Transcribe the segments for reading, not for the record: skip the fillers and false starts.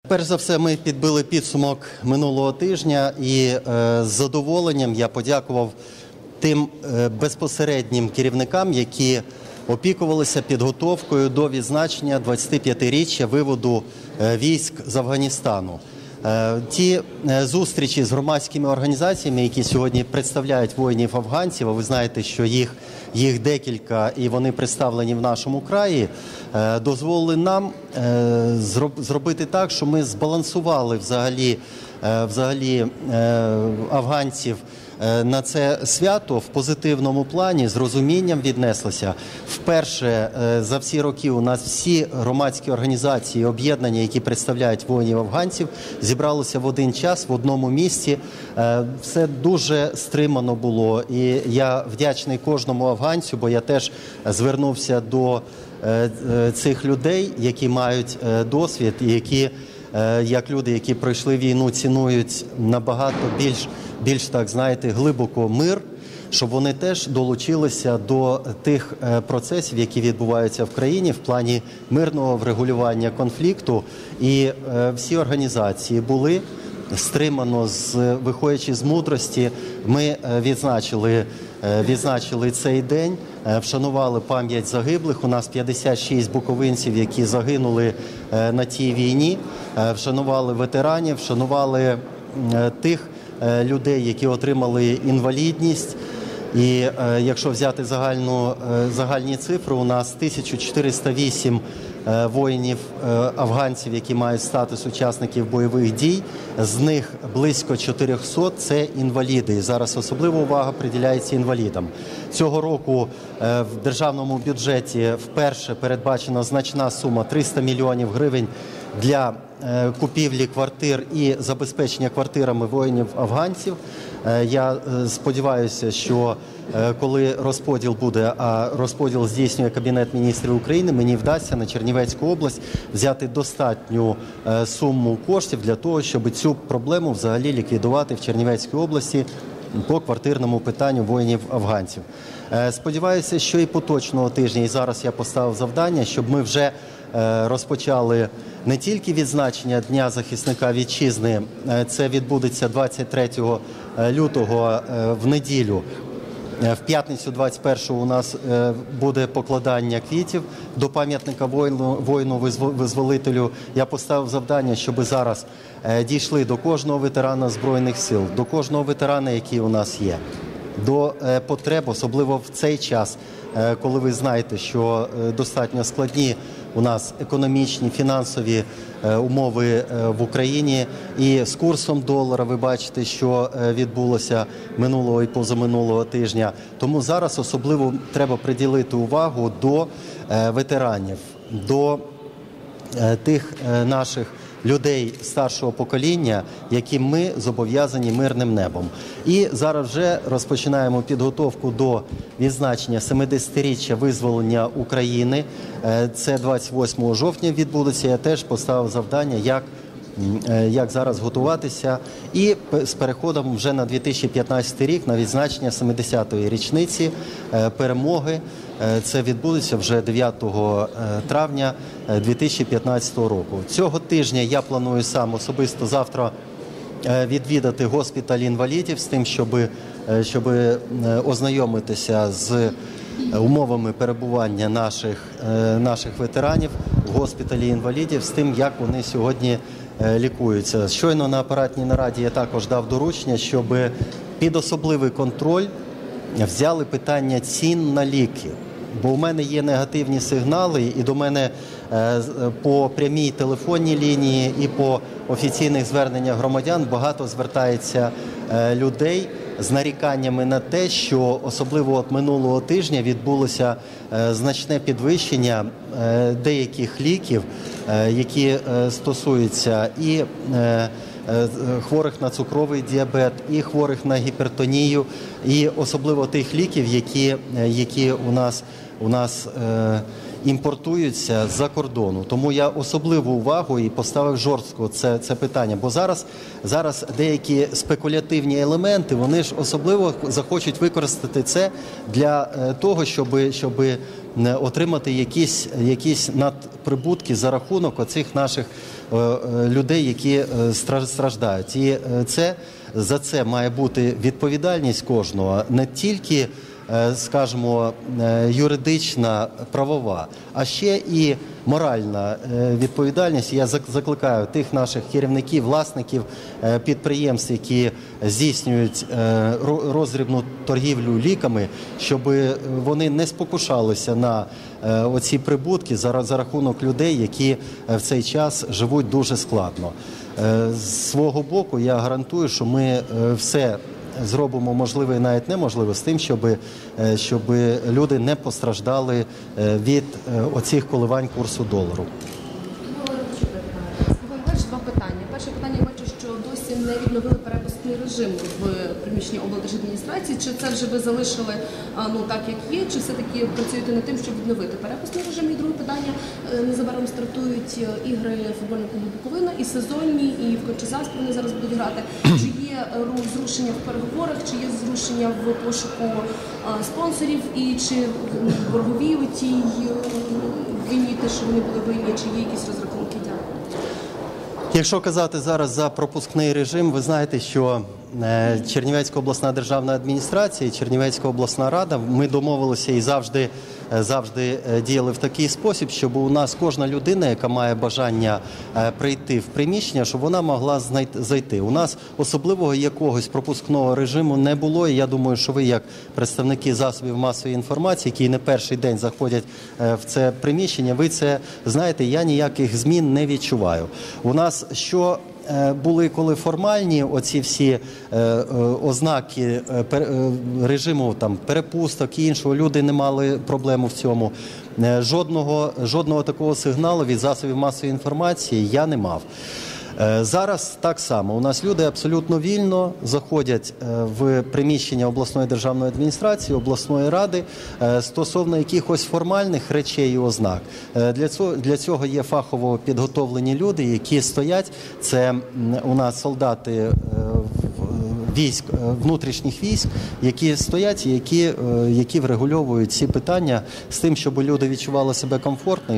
Перш за все, ми підбили підсумок минулого тижня і з задоволенням я подякував тим безпосереднім керівникам, які опікувалися підготовкою до відзначення 25-річчя виводу військ з Афганістану. Ті зустрічі з громадськими організаціями, які сьогодні представляють воїнів-афганців, а ви знаєте, що їх декілька і вони представлені в нашому краї, дозволили нам зробити так, що ми збалансували взагалі афганців на це свято в позитивному плані, з розумінням віднеслися. Вперше за всі роки у нас всі громадські організації, об'єднання, які представляють воїнів-афганців, зібралися в один час, в одному місці. Все дуже стримано було, і я вдячний кожному афганцю, бо я теж звернувся до цих людей, які мають досвід і які, як люди, які пройшли війну, цінують набагато більш так, знаєте, глибоко мир, щоб вони теж долучилися до тих процесів, які відбуваються в країні в плані мирного врегулювання конфлікту. І всі організації були стримано, виходячи з мудрості, ми відзначили цей день, вшанували пам'ять загиблих. У нас 56 буковинців, які загинули на тій війні, вшанували ветеранів, вшанували тих людей, які отримали інвалідність. І якщо взяти загальні цифри, у нас 1408 воїнів-афганців, які мають статус учасників бойових дій, з них близько 400 – це інваліди. І зараз особлива увага приділяється інвалідам. Цього року в державному бюджеті вперше передбачена значна сума – 300 мільйонів гривень для купівлі квартир і забезпечення квартирами воїнів-афганців. Я сподіваюся, що коли розподіл буде, а розподіл здійснює Кабінет міністрів України, мені вдасться на Чернівецьку область взяти достатню суму коштів для того, щоб цю проблему взагалі ліквідувати в Чернівецькій області по квартирному питанню воїнів-афганців. Сподіваюся, що і поточного тижня, і зараз я поставив завдання, щоб ми вже розпочали не тільки відзначення Дня захисника вітчизни, це відбудеться 23 лютого в неділю. В п'ятницю 21-го у нас буде покладання квітів до пам'ятника воїну-визволителю. Я поставив завдання, щоб зараз дійшли до кожного ветерана Збройних сил, до кожного ветерана, який у нас є, до потреб, особливо в цей час, коли ви знаєте, що достатньо складні у нас економічні, фінансові умови в Україні. І з курсом долара ви бачите, що відбулося минулого і позаминулого тижня. Тому зараз особливо треба приділити увагу до ветеранів, до тих наших людей старшого покоління, яким ми зобов'язані мирним небом. І зараз вже розпочинаємо підготовку до відзначення 70-річчя визволення України. Це 28 жовтня відбудеться. Я теж поставив завдання, як зараз готуватися. І з переходом вже на 2015 рік, на відзначення 70-ї річниці перемоги. Це відбудеться вже 9 травня 2015 року. Цього тижня я планую сам особисто завтра відвідати госпіталь інвалідів з тим, щоб ознайомитися з умовами перебування наших ветеранів в госпіталі інвалідів, з тим, як вони сьогодні лікуються. Щойно на апаратній нараді я також дав доручення, щоб під особливий контроль взяли питання цін на ліки. Бо у мене є негативні сигнали, і до мене по прямій телефонній лінії і по офіційних зверненнях громадян багато звертається людей з наріканнями на те, що особливо от минулого тижня відбулося значне підвищення деяких ліків, які стосуються і хворих на цукровий діабет, і хворих на гіпертонію, і особливо тих ліків, які у нас імпортуються з-за кордону. Тому я особливу увагу і поставив жорстко це питання. Бо зараз деякі спекулятивні елементи, вони ж особливо захочуть використати це для того, щоб отримати якісь надприбутки за рахунок оцих наших людей, які страждають. І за це має бути відповідальність кожного, не тільки, скажімо, юридична, правова, а ще і моральна відповідальність. Я закликаю тих наших керівників, власників підприємств, які здійснюють роздрібну торгівлю ліками, щоб вони не спокушалися на оці прибутки за рахунок людей, які в цей час живуть дуже складно. З свого боку я гарантую, що ми все зробимо можливе і навіть неможливе з тим, щоб люди не постраждали від оцих коливань курсу долару. Два питання. Перше питання, я бачу, що досі не відновили перепускний режим в приміщенні облдержадміністрації. Чи це вже ви залишили так, як є, чи все-таки працюєте над тим, щоб відновити перепускний режим? І друге питання, незабаром стартують ігри футбольного клубу «Буковина», і сезонні, і в Кончезаспі вони зараз будуть грати. Чи є зрушення в переговорах, чи є зрушення в пошуку спонсорів, і чи боргові у тій війні, те, що вони були винні, чи є якісь розрахунки? Дякую. Якщо казати зараз за пропускний режим, ви знаєте, що Чернівецька обласна державна адміністрація і Чернівецька обласна рада, ми домовилися і завжди діяли в такий спосіб, щоб у нас кожна людина, яка має бажання прийти в приміщення, щоб вона могла зайти. У нас особливого якогось пропускного режиму не було, і я думаю, що ви, як представники засобів масової інформації, які не перший день заходять в це приміщення, ви це знаєте, я ніяких змін не відчуваю. У нас були коли формальні оці всі ознаки режиму перепусток і іншого, люди не мали проблему в цьому. Жодного такого сигналу від засобів масової інформації я не мав. Зараз так само. У нас люди абсолютно вільно заходять в приміщення обласної державної адміністрації, обласної ради стосовно якихось формальних речей і ознак. Для цього є фахово підготовлені люди, які стоять. Це у нас солдати військ, внутрішніх військ, які стоять і які врегульовують ці питання з тим, щоб люди відчували себе комфортно і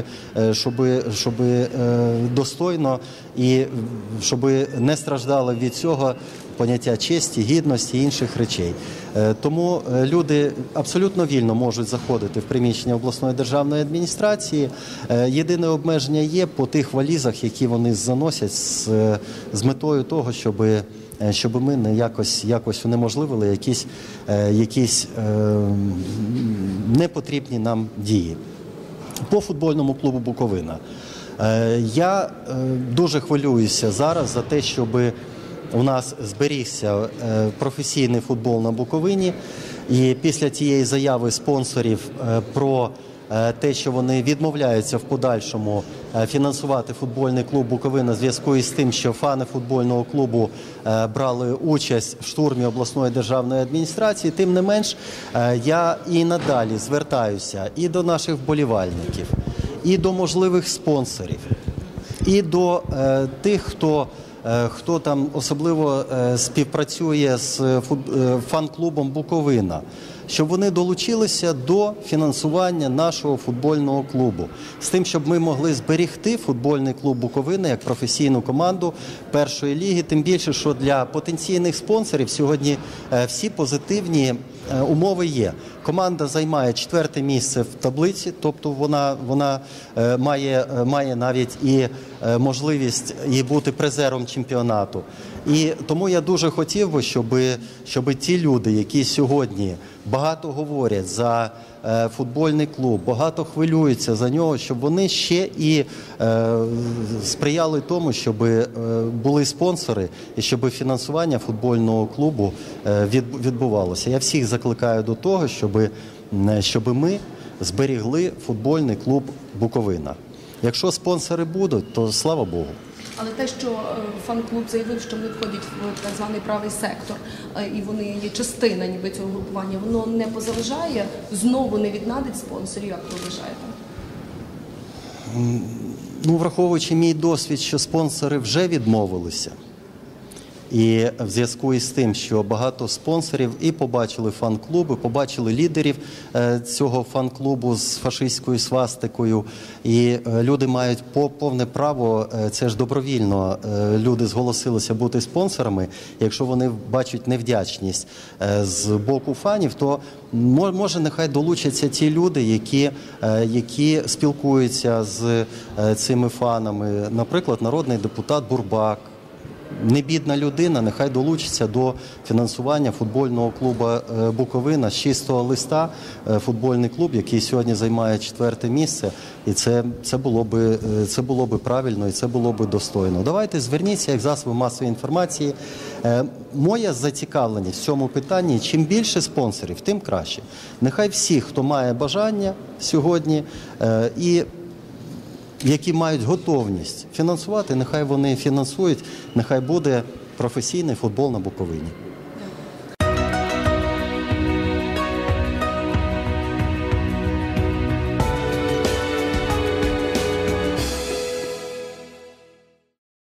щоб достойно і щоб не страждали від цього поняття честі, гідності і інших речей. Тому люди абсолютно вільно можуть заходити в приміщення обласної державної адміністрації. Єдине обмеження є по тих валізах, які вони заносять з метою того, щоб ми не якось унеможливили якісь непотрібні нам дії. По футбольному клубу «Буковина». Я дуже хвилююся зараз за те, щоб у нас зберігся професійний футбол на Буковині. І після тієї заяви спонсорів про те, що вони відмовляються в подальшому фінансувати футбольний клуб «Буковина» в зв'язку із тим, що фани футбольного клубу брали участь в штурмі обласної державної адміністрації, тим не менш, я і надалі звертаюся і до наших вболівальників, і до можливих спонсорів, і до тих, хто там особливо співпрацює з фан-клубом «Буковина», щоб вони долучилися до фінансування нашого футбольного клубу. З тим, щоб ми могли зберегти футбольний клуб «Буковина» як професійну команду першої ліги. Тим більше, що для потенційних спонсорів сьогодні всі позитивні умови є. Команда займає 4-те місце в таблиці, тобто вона має навіть і можливість і бути призером чемпіонату. І тому я дуже хотів би, щоб ті люди, які сьогодні багато говорять за футбольний клуб, багато хвилюються за нього, щоб вони ще і сприяли тому, щоб були спонсори і щоб фінансування футбольного клубу відбувалося. Я всіх закликаю до того, щоб ми зберігли футбольний клуб «Буковина». Якщо спонсори будуть, то слава Богу. Але те, що фан-клуб заявив, що вони входять в так званий правий сектор, і вони є частина ніби цього групування, воно не позаважає, знову не віднадить спонсорів, як ви вважаєте? Ну, враховуючи мій досвід, що спонсори вже відмовилися. І в зв'язку із тим, що багато спонсорів і побачили фан-клуби, побачили лідерів цього фан-клубу з фашистською свастикою, і люди мають повне право, це ж добровільно, люди зголосилися бути спонсорами. Якщо вони бачать невдячність з боку фанів, то може нехай долучаться ті люди, які спілкуються з цими фанами. Наприклад, народний депутат Бурбак. Небідна людина, нехай долучиться до фінансування футбольного клубу «Буковина» з чистого листа. Футбольний клуб, який сьогодні займає 4-те місце, і це було би правильно і це було би достойно. Давайте зверніться як засоби масової інформації. Моя зацікавленість в цьому питанні, чим більше спонсорів, тим краще. Нехай всі, хто має бажання сьогодні і які мають готовність фінансувати, нехай вони фінансують, нехай буде професійний футбол на Буковині.